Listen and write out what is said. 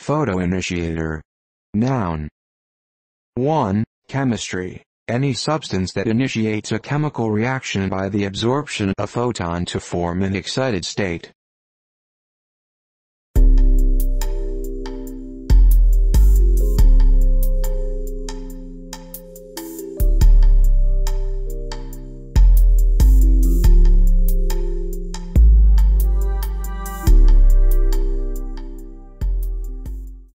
Photoinitiator. Noun. 1. Chemistry. Any substance that initiates a chemical reaction by the absorption of a photon to form an excited state.